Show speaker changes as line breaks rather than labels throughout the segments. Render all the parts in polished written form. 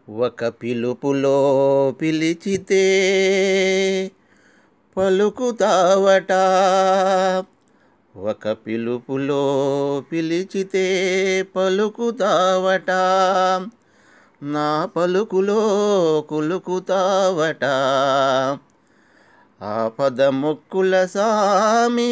ఒక పిలుపులో పిలిచితే పలుకుతావట. ఒక పిలుపులో పిలిచితే పలుకుతావట. నా పలుకులో కులుకుతావట. ఆపద మొక్కుల సామి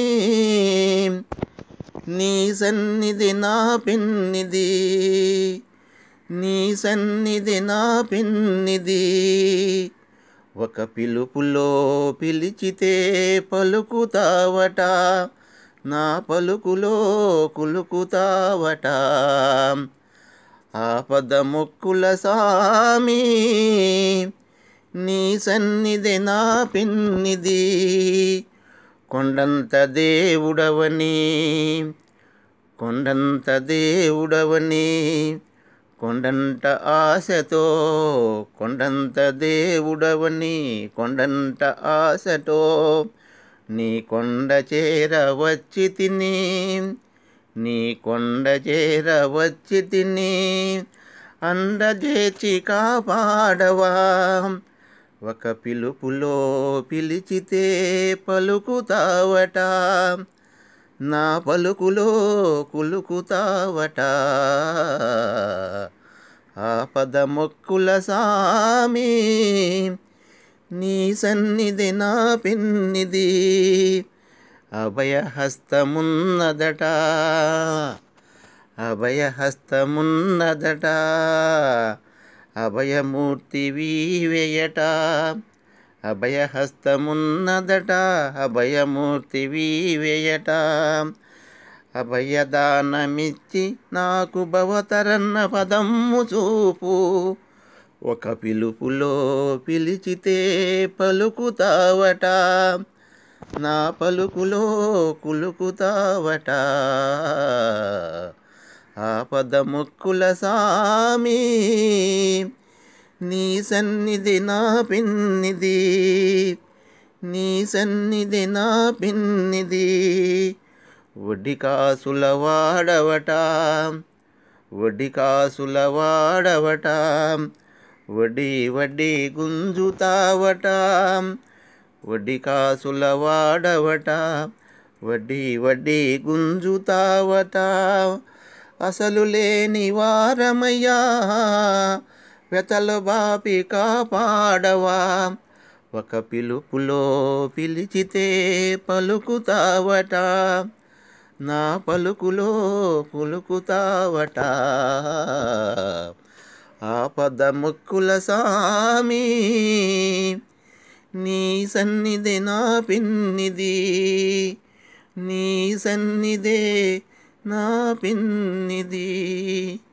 నీ సన్నిధి నా పిన్నిది. నీ సన్నిధి నా పిన్నిది. ఒక పిలుపులో పిలిచితే పలుకుతావట. నా పలుకులో కులుకుతావట. ఆపద మొక్కుల సామి నీ సన్నిధి నా పిన్నిది. కొండంత దేవుడవని, కొండంత దేవుడవని, కొండంత ఆశతో, కొండంత దేవుడవని, కొండంత ఆశతో నీ కొండ చేర వచ్చి తిని, నీ కొండ చేర వచ్చి తిని, అండజేచి కాపాడవా. ఒక పిలుపులో పిలిచితే పలుకుతావట. నా పలుకులో కులుకుతావట. ఆపద మొక్కుల సామి నీ సన్నిధి నా పిన్నిది. అభయహస్తమున్నదట, అభయహస్తమున్నదట. అభయమూర్తి వీవేయట. అభయహస్తమున్నదట, అభయమూర్తి వీవేయట. అభయదానమిచ్చి నాకు భవతరన్న పదమ్ము చూపు. ఒక పిలుపులో పిలిచితే పలుకుతావట. నా పలుకులో కులుకుతావట. ఆపద మొక్కుల సామి నీ సన్నిధి నా పిన్నిది. నీ సన్నిధి నా పిన్నిది. వడ్డీ కాసుల వాడవట, వడ్డీ కాసుల వాడవట. వడ్డీ వడ్డీ గుంజుతావట. వడ్డీ కాసుల వాడవట, వడ్డీ వడ్డీ గుంజుతావట. అసలు లేని వారమయ్యా వెతలు బాపి కాపాడవా. ఒక పిలుపులో పిలిచితే పలుకుతావట. నా పలుకులో కులుకుతావట. ఆపద మొక్కుల సామి నీ సన్నిధి నా పిన్నిది. నీ సన్నిధే నా పిన్నిది.